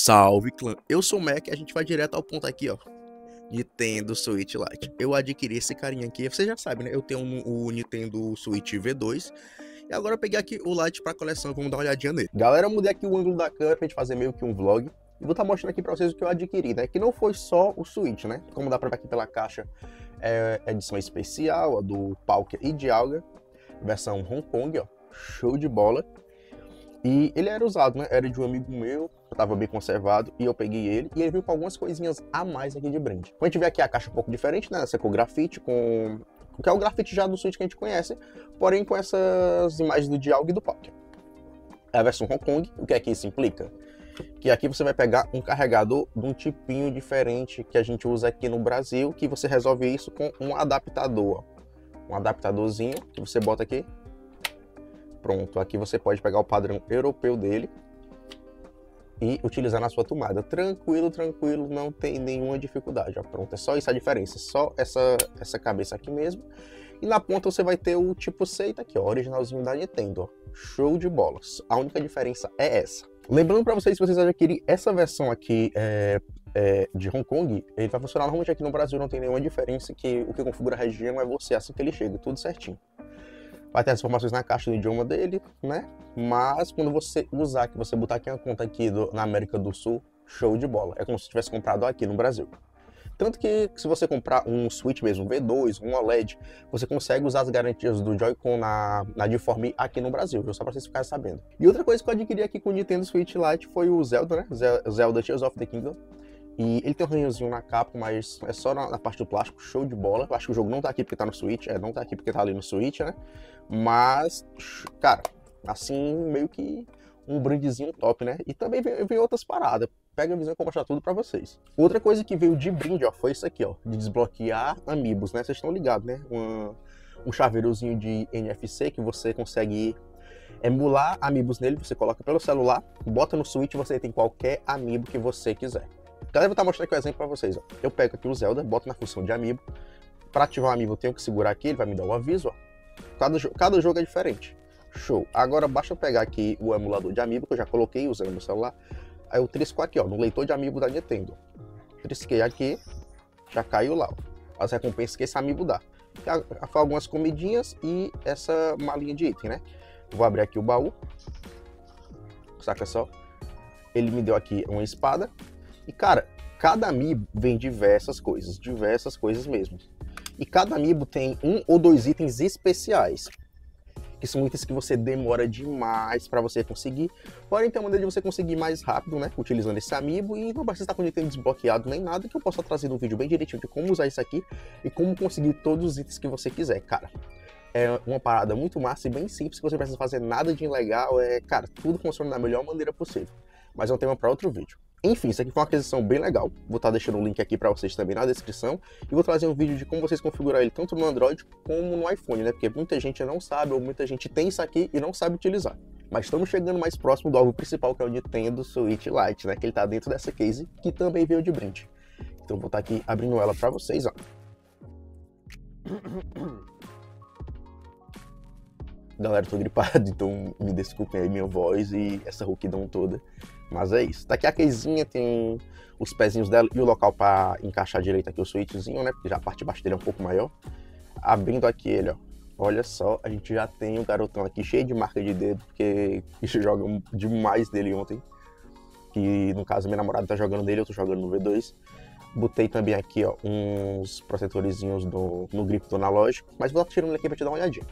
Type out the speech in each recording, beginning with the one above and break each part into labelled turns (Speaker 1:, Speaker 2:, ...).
Speaker 1: Salve, clã! Eu sou o Mac e a gente vai direto ao ponto aqui, ó. Nintendo Switch Lite. Eu adquiri esse carinha aqui, você já sabe, né? Eu tenho o Nintendo Switch V2 e agora eu peguei aqui o Lite pra coleção, vamos dar uma olhadinha nele. Galera, eu mudei aqui o ângulo da câmera pra gente fazer meio que um vlog. E vou estar mostrando aqui pra vocês o que eu adquiri, né? Que não foi só o Switch, né? Como dá pra ver aqui pela caixa, é edição especial, a do Palkia e Dialga. Versão Hong Kong, ó. Show de bola. E ele era usado, né? Era de um amigo meu, tava bem conservado, e eu peguei ele, e ele veio com algumas coisinhas a mais aqui de brinde. Quando a gente vê aqui a caixa um pouco diferente, né? Essa com grafite, que é o grafite já do Switch que a gente conhece, porém com essas imagens do Dialga e do Palkia. É a versão Hong Kong. O que é que isso implica? Que aqui você vai pegar um carregador de um tipinho diferente que a gente usa aqui no Brasil, que você resolve isso com um adaptador, ó. Um adaptadorzinho que você bota aqui. Pronto, aqui você pode pegar o padrão europeu dele e utilizar na sua tomada. Tranquilo, tranquilo, não tem nenhuma dificuldade. Ó, pronto, é só isso a diferença, só essa cabeça aqui mesmo. E na ponta você vai ter o tipo C, tá aqui, ó, originalzinho da Nintendo, ó. Show de bolas. A única diferença é essa. Lembrando para vocês, se vocês adquirirem essa versão aqui de Hong Kong, ele vai funcionar normalmente aqui no Brasil, não tem nenhuma diferença, que o que configura a região é você, assim que ele chega, tudo certinho. Vai ter as informações na caixa do idioma dele, né? Mas quando você usar, que você botar aqui uma conta aqui na América do Sul, show de bola. É como se tivesse comprado aqui no Brasil. Tanto que se você comprar um Switch mesmo, V2, um OLED, você consegue usar as garantias do Joy-Con na Deforme aqui no Brasil, viu? Só pra vocês ficarem sabendo. E outra coisa que eu adquiri aqui com o Nintendo Switch Lite foi o Zelda, né? Zelda Tears of the Kingdom. E ele tem um ranhozinho na capa, mas é só na parte do plástico, show de bola. Eu acho que o jogo não tá aqui porque tá no Switch, não tá aqui porque tá ali no Switch, né? Mas, cara, assim, meio que um brindezinho top, né? E também vem outras paradas. Pega a visão que eu vou mostrar tudo pra vocês. Outra coisa que veio de brinde, ó, foi isso aqui, ó, de desbloquear amiibos, né? Vocês estão ligados, né? Um chaveirozinho de NFC que você consegue emular amiibos nele, você coloca pelo celular, bota no Switch e você tem qualquer amiibo que você quiser. Galera, eu vou estar mostrando aqui o exemplo pra vocês, ó. Eu pego aqui o Zelda, boto na função de amiibo. Pra ativar o amiibo eu tenho que segurar aqui, ele vai me dar um aviso, ó. Cada jogo é diferente. Show. Agora basta eu pegar aqui o emulador de amiibo que eu já coloquei usando no celular. Aí eu trisco aqui, ó, no leitor de amiibo da Nintendo. Trisquei aqui, já caiu lá, ó, as recompensas que esse amiibo dá. Algumas comidinhas e essa malinha de item, né? Vou abrir aqui o baú. Saca só? Ele me deu aqui uma espada. E, cara, cada amiibo vem diversas coisas mesmo. E cada amiibo tem um ou dois itens especiais, que são itens que você demora demais para você conseguir. Porém, tem uma maneira de você conseguir mais rápido, né, utilizando esse amiibo, e não precisa estar com o item desbloqueado nem nada, que eu posso trazer um vídeo bem direitinho de como usar isso aqui e como conseguir todos os itens que você quiser, cara. É uma parada muito massa e bem simples, que você não precisa fazer nada de ilegal, cara, tudo funciona da melhor maneira possível. Mas é um tema para outro vídeo. Enfim, isso aqui foi uma aquisição bem legal. Vou estar deixando o link aqui para vocês também na descrição. E vou trazer um vídeo de como vocês configurar ele tanto no Android como no iPhone, né? Porque muita gente não sabe, ou muita gente tem isso aqui e não sabe utilizar. Mas estamos chegando mais próximo do alvo principal, que é o Nintendo Switch Lite, né? Que ele tá dentro dessa case, que também veio de brinde. Então vou estar aqui abrindo ela para vocês, ó. Galera, eu tô gripado, então me desculpem aí minha voz e essa rouquidão toda. Mas é isso. Daqui a casezinha tem os pezinhos dela e o local para encaixar direito aqui o switchzinho, né? Porque já a parte de baixo dele é um pouco maior. Abrindo aqui ele, ó. Olha só, a gente já tem o garotão aqui cheio de marca de dedo, porque isso joga demais dele ontem. Que no caso minha namorada tá jogando nele, eu tô jogando no V2. Botei também aqui, ó, uns protetorzinhos no grip do analógico. Mas vou tirando ele aqui pra te dar uma olhadinha.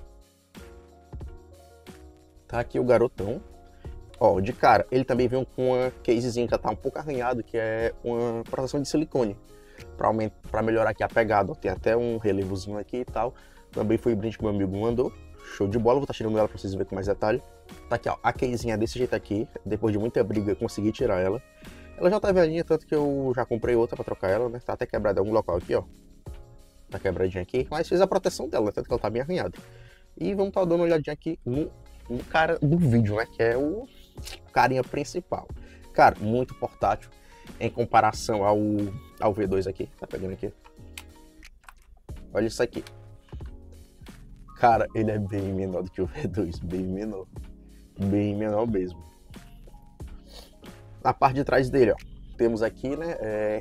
Speaker 1: Tá aqui o garotão. Ó, de cara, ele também vem com uma casezinha que já tá um pouco arranhado, que é uma proteção de silicone. Pra melhorar aqui a pegada, ó. Tem até um relevozinho aqui e tal. Também foi o brinde que meu amigo mandou. Show de bola, vou estar tirando ela pra vocês verem com mais detalhe. Tá aqui, ó, a casezinha desse jeito aqui. Depois de muita briga, eu consegui tirar ela. Ela já tá velhinha, tanto que eu já comprei outra pra trocar ela, né? Tá até quebrada em algum local aqui, ó. Tá quebradinha aqui, mas fiz a proteção dela, né? Tanto que ela tá bem arranhada. E vamos estar dando uma olhadinha aqui no cara do vídeo, né? Que é o carinha principal. Cara, muito portátil em comparação ao V2 aqui. Tá pegando aqui? Olha isso aqui. Cara, ele é bem menor do que o V2, bem menor. Bem menor mesmo. Na parte de trás dele, ó, temos aqui, né,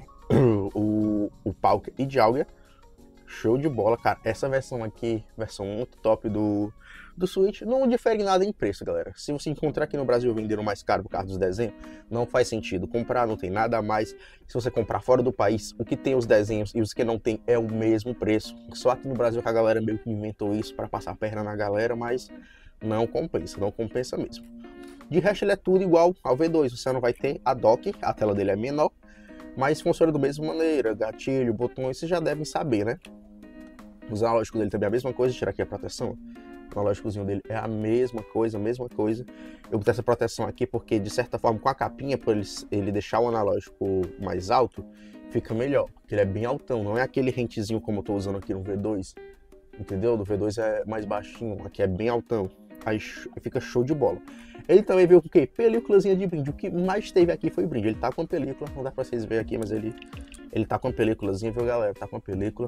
Speaker 1: o Palkia e Dialga. Show de bola, cara. Essa versão aqui, versão muito top do Switch, não difere nada em preço, galera. Se você encontrar aqui no Brasil vendendo mais caro por causa dos desenhos, não faz sentido comprar, não tem nada a mais. Se você comprar fora do país, o que tem os desenhos e os que não tem é o mesmo preço. Só aqui no Brasil que a galera meio que inventou isso para passar a perna na galera, mas não compensa mesmo. De resto, ele é tudo igual ao V2. Você não vai ter a dock, a tela dele é menor, mas funciona da mesma maneira. Gatilho, botões, vocês já devem saber, né? Os analógicos dele também é a mesma coisa. Tirar aqui a proteção. O analógicozinho dele é a mesma coisa, Eu botei essa proteção aqui porque, de certa forma, com a capinha, por ele deixar o analógico mais alto, fica melhor. Porque ele é bem altão, não é aquele rentezinho como eu tô usando aqui no V2. Entendeu? Do V2 é mais baixinho, aqui é bem altão. Aí fica show de bola. Ele também veio com o quê? Películazinha de brinde. O que mais teve aqui foi brinde. Ele tá com a película, não dá pra vocês verem aqui, mas ele tá com a películazinha, viu, galera? Tá com a película.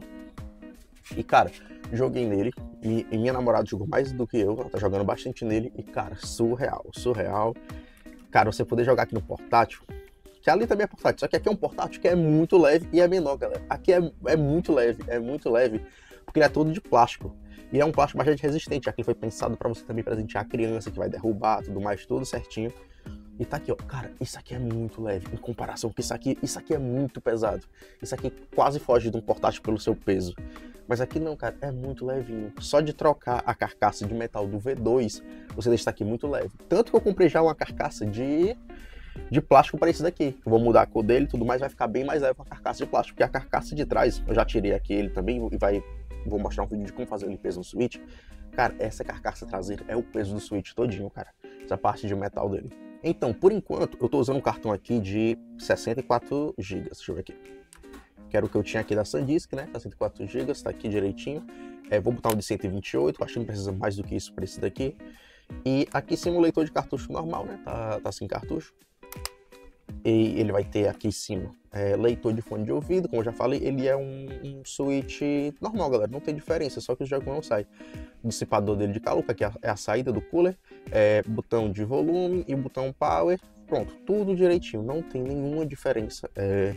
Speaker 1: E, cara, joguei nele. E minha namorada jogou mais do que eu. Ela tá jogando bastante nele. E, cara, surreal. Cara, você poder jogar aqui no portátil. Que ali também é portátil. Só que aqui é um portátil que é muito leve e é menor, galera. Aqui é muito leve. Porque ele é todo de plástico. E é um plástico bastante resistente, já que ele foi pensado para você também presentear a criança que vai derrubar, tudo mais, tudo certinho. E tá aqui, ó, cara, isso aqui é muito leve em comparação com isso aqui é muito pesado. Isso aqui quase foge de um portátil pelo seu peso. Mas aqui não, cara, é muito levinho. Só de trocar a carcaça de metal do V2, você deixa isso aqui muito leve. Tanto que eu comprei já uma carcaça de plástico para esse daqui. Eu vou mudar a cor dele e tudo mais, vai ficar bem mais leve com a carcaça de plástico. Porque a carcaça de trás, eu já tirei aqui ele também e vou mostrar um vídeo de como fazer a limpeza no Switch. Cara, essa carcaça traseira é o peso do Switch todinho, cara. Essa parte de metal dele. Então, por enquanto, eu tô usando um cartão aqui de 64 GB. Deixa eu ver aqui. Que era o que eu tinha aqui da SanDisk, né? 64 GB, tá aqui direitinho. Vou botar um de 128, acho que não precisa mais do que isso para esse daqui. E aqui sim o leitor de cartucho normal, né? Tá sem cartucho. E ele vai ter aqui em cima leitor de fone de ouvido, como eu já falei, ele é um Switch normal, galera, não tem diferença, só que o jogo não sai. O dissipador dele de calor, que aqui é a saída do cooler, botão de volume e botão power, pronto, tudo direitinho, não tem nenhuma diferença.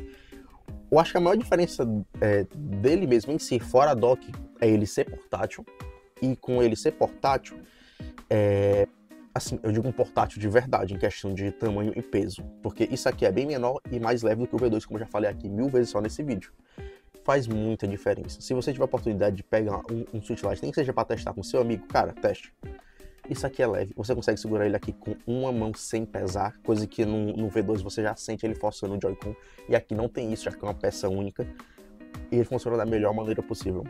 Speaker 1: Eu acho que a maior diferença dele mesmo em si, fora a dock, é ele ser portátil, e com ele ser portátil, assim, eu digo um portátil de verdade, em questão de tamanho e peso, porque isso aqui é bem menor e mais leve do que o V2, como eu já falei aqui 1000 vezes só nesse vídeo. Faz muita diferença. Se você tiver a oportunidade de pegar um Switch Lite, nem que seja para testar com seu amigo, cara, teste. Isso aqui é leve, você consegue segurar ele aqui com uma mão sem pesar, coisa que no V2 você já sente ele forçando o Joy-Con, e aqui não tem isso, já que é uma peça única, e ele funciona da melhor maneira possível.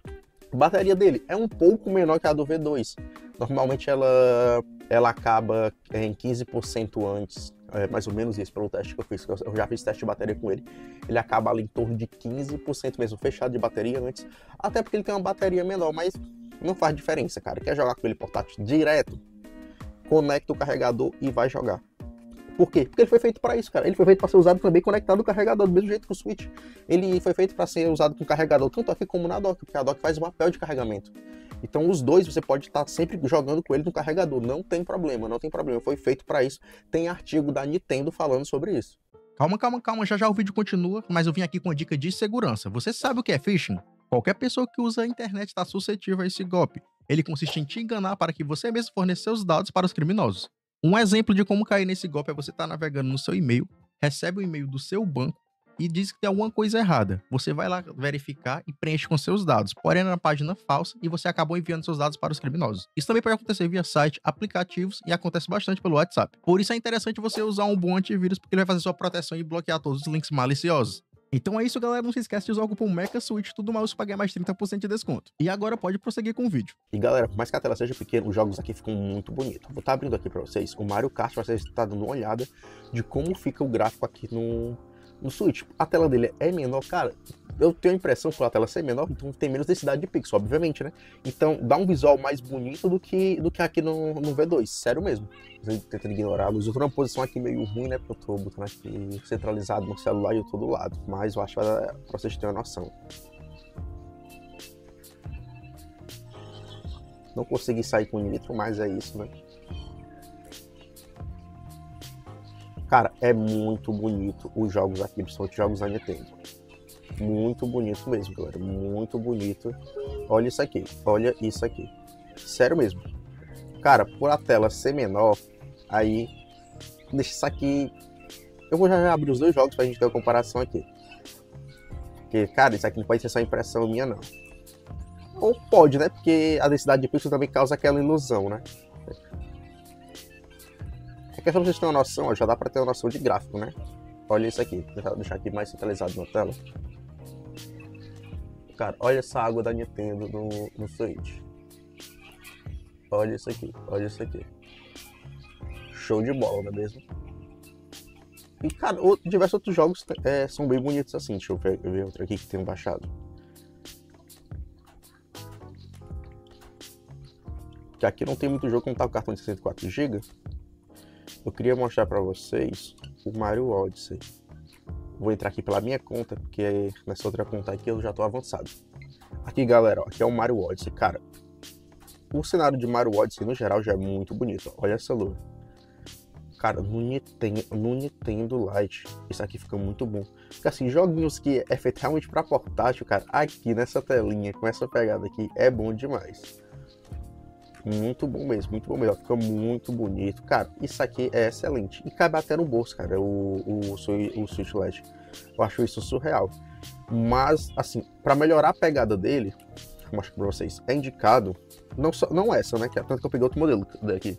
Speaker 1: A bateria dele é um pouco menor que a do V2, normalmente ela acaba em 15% antes, mais ou menos isso pelo teste que eu fiz, eu já fiz teste de bateria com ele, ele acaba ali em torno de 15% mesmo fechado de bateria antes, até porque ele tem uma bateria menor, mas não faz diferença, cara. Quer jogar com ele portátil direto? Conecta o carregador e vai jogar. Por quê? Porque ele foi feito para isso, cara. Ele foi feito para ser usado também conectado ao carregador, do mesmo jeito que o Switch. Ele foi feito para ser usado com carregador, tanto aqui como na dock, porque a dock faz o papel de carregamento. Então os dois você pode estar sempre jogando com ele no carregador, não tem problema, Foi feito para isso. Tem artigo da Nintendo falando sobre isso.
Speaker 2: Calma, já o vídeo continua, mas eu vim aqui com uma dica de segurança. Você sabe o que é phishing? Qualquer pessoa que usa a internet está suscetível a esse golpe. Ele consiste em te enganar para que você mesmo forneça seus dados para os criminosos. Um exemplo de como cair nesse golpe é você estar navegando no seu e-mail, recebe o e-mail do seu banco e diz que tem alguma coisa errada. Você vai lá verificar e preenche com seus dados, porém na página falsa, e você acabou enviando seus dados para os criminosos. Isso também pode acontecer via site, aplicativos e acontece bastante pelo WhatsApp. Por isso é interessante você usar um bom antivírus, porque ele vai fazer sua proteção e bloquear todos os links maliciosos. Então é isso, galera. Não se esquece de usar o cupom MECASWITCH tudo mais para ganhar mais 30% de desconto. E agora pode prosseguir com o vídeo.
Speaker 1: E galera, por mais que a tela seja pequena, os jogos aqui ficam muito bonitos. Vou estar abrindo aqui para vocês o Mario Kart, para vocês estarem dando uma olhada de como fica o gráfico aqui no Switch. A tela dele é menor, cara. Eu tenho a impressão que a tela ser menor, então tem menos densidade de pixel, obviamente, né? Então dá um visual mais bonito do que aqui no V2, sério mesmo. Você tentando ignorar a luz. Eu tô numa posição aqui meio ruim, né? Porque eu tô botando aqui centralizado no celular e eu tô do lado. Mas eu acho que pra vocês terem uma noção. Não consegui sair com o nitro, mas é isso, né? Cara, é muito bonito os jogos aqui, principalmente os jogos da Nintendo. Muito bonito mesmo, galera. Muito bonito. Olha isso aqui. Olha isso aqui. Sério mesmo. Cara, por a tela ser menor, aí deixa isso aqui. Eu vou já abrir os dois jogos pra gente ter uma comparação aqui. Porque, cara, isso aqui não pode ser só impressão minha, não. Ou pode, né? Porque a densidade de pixel também causa aquela ilusão, né? É que pra vocês terem uma noção, ó, já dá pra ter uma noção de gráfico, né? Olha isso aqui. Vou deixar aqui mais centralizado na tela. Cara, olha essa água da Nintendo no Switch. Olha isso aqui, olha isso aqui. Show de bola, não é mesmo? E, cara, diversos outros jogos são bem bonitos assim. Deixa eu ver outro aqui que tenho baixado. Que aqui não tem muito jogo como tá o cartão de 64 GB. Eu queria mostrar pra vocês o Mario Odyssey. Vou entrar aqui pela minha conta, porque nessa outra conta aqui eu já tô avançado. Aqui, galera, ó, aqui é o Mario Odyssey. Cara, o cenário de Mario Odyssey, no geral, já é muito bonito. Ó. Olha essa lua. Cara, no Nintendo Lite, isso aqui fica muito bom. Porque, assim, joguinhos que é feito realmente pra portátil, cara, aqui nessa telinha, com essa pegada aqui, é bom demais. Muito bom mesmo, muito bom mesmo. Fica muito bonito. Cara, isso aqui é excelente. E cabe até no bolso, cara, o Switch Lite. Eu acho isso surreal. Mas, assim, pra melhorar a pegada dele, vou mostrar pra vocês, é indicado, não essa, né, que é tanto que eu peguei outro modelo daqui.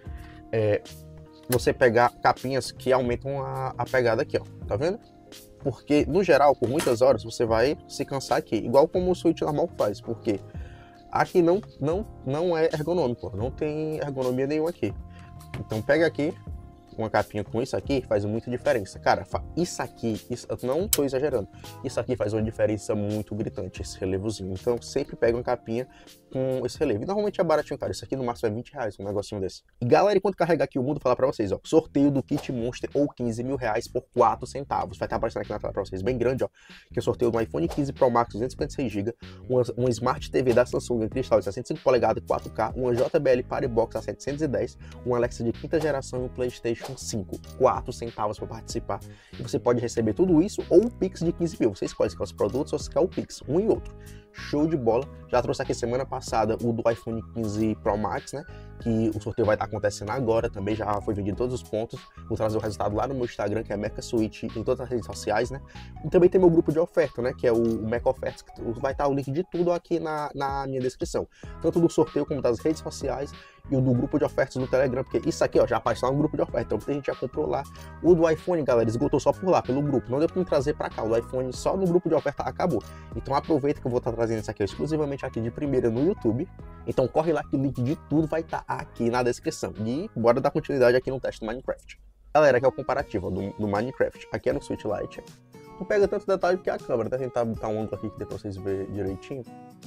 Speaker 1: Você pegar capinhas que aumentam a pegada aqui, ó. Tá vendo? Porque, no geral, por muitas horas, você vai se cansar aqui. Igual como o Switch normal faz. Porque aqui não é ergonômico. Não tem ergonomia nenhuma aqui. Então, pega aqui uma capinha com isso aqui, faz muita diferença. Cara, isso aqui, eu não tô exagerando. Isso aqui faz uma diferença muito gritante, esse relevozinho. Então, sempre pega uma capinha com esse relevo. E normalmente é baratinho, cara. Isso aqui no máximo é R$20, um negocinho desse. E galera, enquanto carregar aqui o mundo, vou falar pra vocês, ó. Sorteio do Kit Monster ou 15 mil reais por 4 centavos. Vai estar aparecendo aqui na tela pra vocês, bem grande, ó. Que é o sorteio do iPhone 15 Pro Max 256 GB, uma Smart TV da Samsung em cristal de 65 polegadas 4K, uma JBL Party Box a 710, uma Alexa de quinta geração e um PlayStation 5. 4 centavos para participar. E você pode receber tudo isso ou o Pix de 15 mil. Você escolhe se quer os produtos ou se quer o Pix, um e outro. Show de bola. Já trouxe aqui semana passada o do iPhone 15 Pro Max, né? Que o sorteio vai estar acontecendo agora, também já foi vendido em todos os pontos. Vou trazer o resultado lá no meu Instagram, que é Mecha Switch, em todas as redes sociais, né? E também tem meu grupo de oferta, né? Que é o Mecha Ofertas, que vai estar o link de tudo aqui na minha descrição. Tanto do sorteio como das redes sociais e o do grupo de ofertas do Telegram, porque isso aqui, ó, já aparece lá no grupo de oferta. Então muita gente já comprou lá. O do iPhone, galera, esgotou só por lá, pelo grupo. Não deu pra me trazer pra cá. O do iPhone só no grupo de oferta acabou. Então aproveita que eu vou estar trazendo isso aqui exclusivamente aqui de primeira no YouTube. Então corre lá que o link de tudo vai estar aqui na descrição. E bora dar continuidade aqui no teste do Minecraft. Galera, aqui é o comparativo ó, do Minecraft. Aqui é no Switch Lite. Não pega tanto detalhe que a câmera. Até tentar botar um ângulo aqui que dê pra vocês verem direitinho.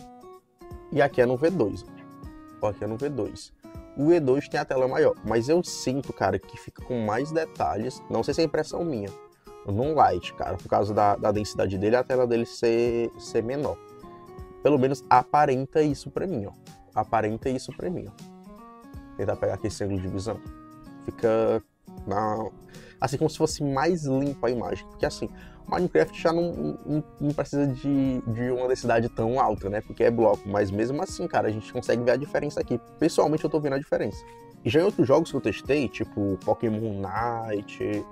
Speaker 1: E aqui é no V2. Ó, aqui é no V2. O V2 tem a tela maior, mas eu sinto, cara, que fica com mais detalhes. Não sei se é impressão minha. No Lite, cara, por causa da densidade dele, a tela dele ser menor. Pelo menos aparenta isso pra mim, ó. Aparenta isso pra mim, ó. Vou tentar pegar aqui esse ângulo de visão. Fica assim como se fosse mais limpa a imagem. Porque assim, o Minecraft já não precisa de uma densidade tão alta, né? Porque é bloco. Mas mesmo assim, cara, a gente consegue ver a diferença aqui. Pessoalmente eu tô vendo a diferença. E já em outros jogos que eu testei, tipo Pokémon Night,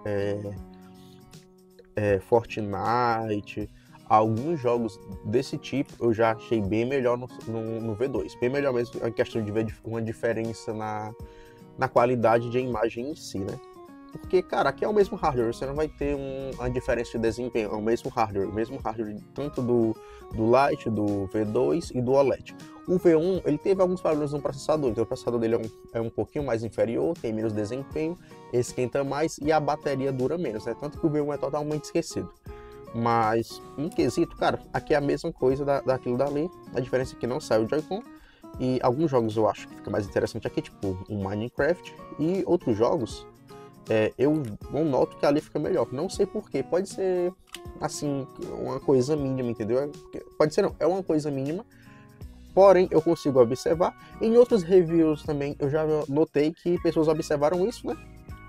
Speaker 1: Fortnite, alguns jogos desse tipo eu já achei bem melhor no V2. Bem melhor mesmo em questão de ver uma diferença na qualidade de imagem em si, né? Porque, cara, aqui é o mesmo hardware, você não vai ter uma diferença de desempenho, é o mesmo hardware tanto do Lite, do V2 e do OLED. O V1, ele teve alguns problemas no processador, então o processador dele é um pouquinho mais inferior, tem menos desempenho, esquenta mais e a bateria dura menos, né? Tanto que o V1 é totalmente esquecido. Mas, em quesito, cara, aqui é a mesma coisa daquilo dali, a diferença é que não sai o Joy-Con. E alguns jogos eu acho que fica mais interessante aqui, tipo o Minecraft, e outros jogos eu não noto que ali fica melhor. Não sei porquê, pode ser assim, uma coisa mínima, entendeu? Pode ser não, é uma coisa mínima, porém eu consigo observar. Em outros reviews também eu já notei que pessoas observaram isso, né?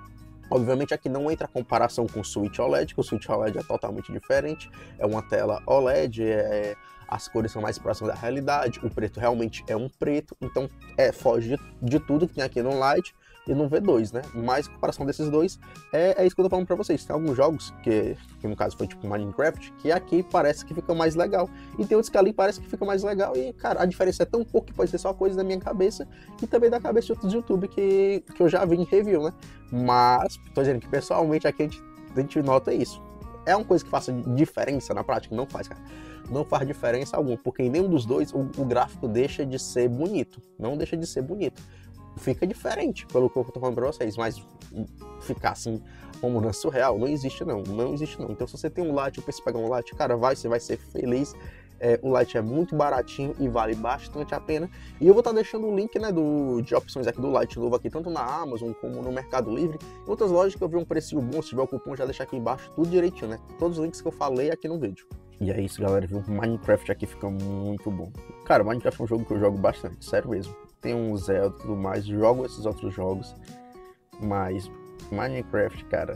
Speaker 1: Obviamente aqui não entra a comparação com o Switch OLED, que o Switch OLED é totalmente diferente, é uma tela OLED, as cores são mais próximas da realidade, o preto realmente é um preto, então foge de tudo que tem aqui no Lite e no V2, né? Mas a comparação desses dois é isso que eu tô falando pra vocês. Tem alguns jogos, que no caso foi tipo Minecraft, que aqui parece que fica mais legal, e tem outros que ali parece que fica mais legal, e cara, a diferença é tão pouco que pode ser só coisa da minha cabeça e também da cabeça de outros YouTube que eu já vi em review, né? Mas, tô dizendo que pessoalmente aqui a gente nota isso. É uma coisa que faça diferença na prática? Não faz, cara. Não faz diferença alguma, porque em nenhum dos dois o gráfico deixa de ser bonito. Não deixa de ser bonito. Fica diferente, pelo que eu tô falando pra vocês, mas ficar assim, como na surreal, não existe não. Não existe não. Então se você tem um Lite, eu penso em pegar um Lite, cara, você vai ser feliz. O Lite é muito baratinho e vale bastante a pena. E eu vou estar deixando o link, né, de opções aqui do Lite novo aqui, tanto na Amazon como no Mercado Livre. Em outras lojas que eu vi um precinho bom, se tiver o cupom, já deixa aqui embaixo tudo direitinho, né? Todos os links que eu falei aqui no vídeo. E é isso, galera, viu? Minecraft aqui fica muito bom. Cara, Minecraft é um jogo que eu jogo bastante, sério mesmo. Tem um Zelda e tudo mais, jogo esses outros jogos, mas Minecraft, cara,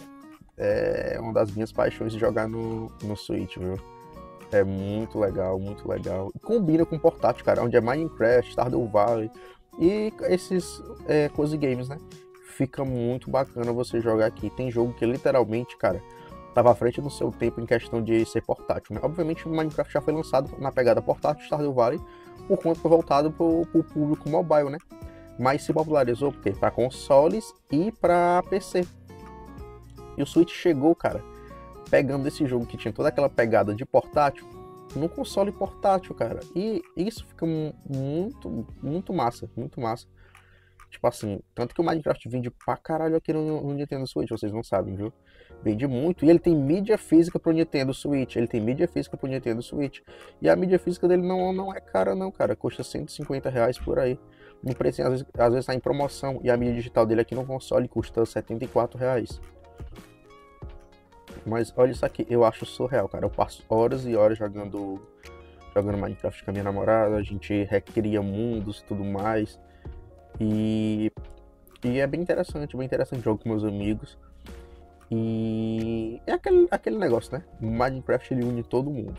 Speaker 1: é uma das minhas paixões de jogar no Switch, viu? É muito legal, muito legal. Combina com portátil, cara, onde é Minecraft, Stardew Valley e esses cozy games, né? Fica muito bacana você jogar aqui. Tem jogo que literalmente, cara, tava à frente do seu tempo em questão de ser portátil, né? Obviamente o Minecraft já foi lançado na pegada portátil, Stardew Valley, por conta foi voltado pro público mobile, né? Mas se popularizou porque para consoles e para PC. E o Switch chegou, cara, pegando esse jogo que tinha toda aquela pegada de portátil no console portátil, cara. E isso fica muito massa, muito massa. Tipo assim, tanto que o Minecraft vende pra caralho aqui no Nintendo Switch, vocês não sabem, viu? Vende muito. E ele tem mídia física pro Nintendo Switch. Ele tem mídia física pro Nintendo Switch. E a mídia física dele não é cara não, cara. Custa R$150 por aí. No preço, às vezes tá em promoção. E a mídia digital dele aqui no console custa R$74. Mas olha isso aqui, eu acho surreal, cara. Eu passo horas e horas jogando Minecraft com a minha namorada. A gente recria mundos e tudo mais. E é bem interessante jogo com meus amigos. E é aquele negócio, né? Minecraft ele une todo mundo.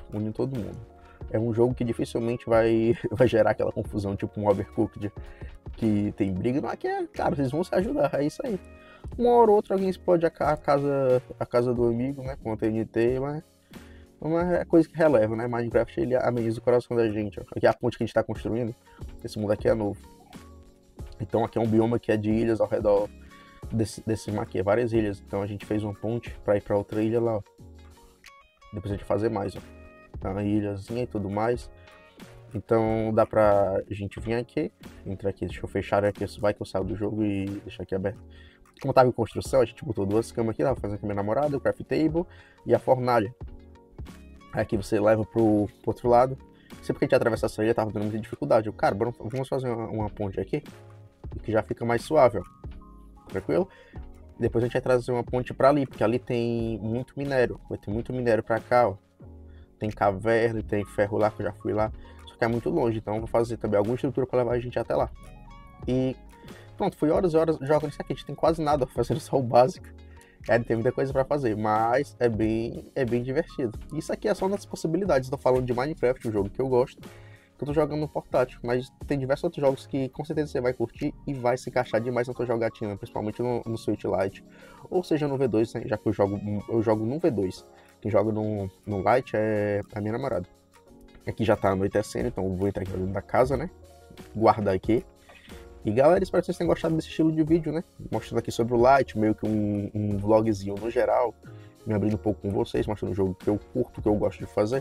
Speaker 1: É um jogo que dificilmente vai gerar aquela confusão, tipo um Overcooked, que tem briga. Não, aqui cara, vocês vão se ajudar, é isso aí. Uma hora ou outra alguém explode a casa do amigo, né? Com a TNT, mas é coisa que releva, né? Minecraft ele ameniza o coração da gente. Ó. Aqui é a ponte que a gente tá construindo. Esse mundo aqui é novo. Então aqui é um bioma que é de ilhas ao redor desse mar aqui, várias ilhas. Então a gente fez uma ponte pra ir pra outra ilha lá, ó. Depois a gente fazer mais, ó. Tá uma ilhazinha e tudo mais. Então dá pra gente vir aqui, entrar aqui, deixa eu fechar aqui, vai que eu saio do jogo e deixar aqui aberto. Como tava em construção, a gente botou duas camas aqui, tava fazendo com a minha namorada, o craft table e a fornalha. Aí aqui você leva pro outro lado. Sempre que a gente atravessa essa ilha, tava dando muita dificuldade. Cara, vamos fazer uma ponte aqui, que já fica mais suave, ó. Tranquilo? Depois a gente vai trazer uma ponte pra ali, porque ali tem muito minério. Vai ter muito minério pra cá, ó. Tem caverna, tem ferro lá, que eu já fui lá. Só que é muito longe, então eu vou fazer também alguma estrutura pra levar a gente até lá. E pronto, foi horas e horas jogando isso aqui. A gente tem quase nada, fazendo só o básico. Tem muita coisa pra fazer, mas é bem divertido. Isso aqui é só uma das possibilidades. Tô falando de Minecraft, um jogo que eu gosto, que eu tô jogando no portátil, mas tem diversos outros jogos que com certeza você vai curtir e vai se encaixar demais na tua jogatina, principalmente no Switch Lite, ou seja no V2, né, já que eu jogo no V2. Quem joga no Lite é a minha namorada. Aqui já tá anoitecendo, então eu vou entrar aqui dentro da casa, né, guardar aqui. E galera, espero que vocês tenham gostado desse estilo de vídeo, né, mostrando aqui sobre o Lite, meio que um vlogzinho no geral, me abrindo um pouco com vocês, mostrando o jogo que eu curto, que eu gosto de fazer.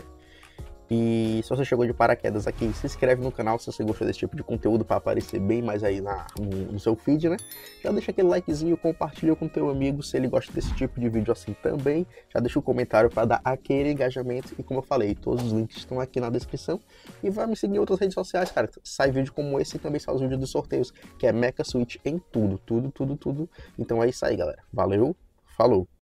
Speaker 1: E se você chegou de paraquedas aqui, se inscreve no canal se você gostou desse tipo de conteúdo para aparecer bem mais aí no seu feed, né? Já deixa aquele likezinho, compartilha com teu amigo se ele gosta desse tipo de vídeo assim também. Já deixa um comentário para dar aquele engajamento e como eu falei, todos os links estão aqui na descrição. E vai me seguir em outras redes sociais, cara. Sai vídeo como esse e também sai os vídeos dos sorteios, que é Mecha Switch em tudo. Então é isso aí, galera. Valeu, falou!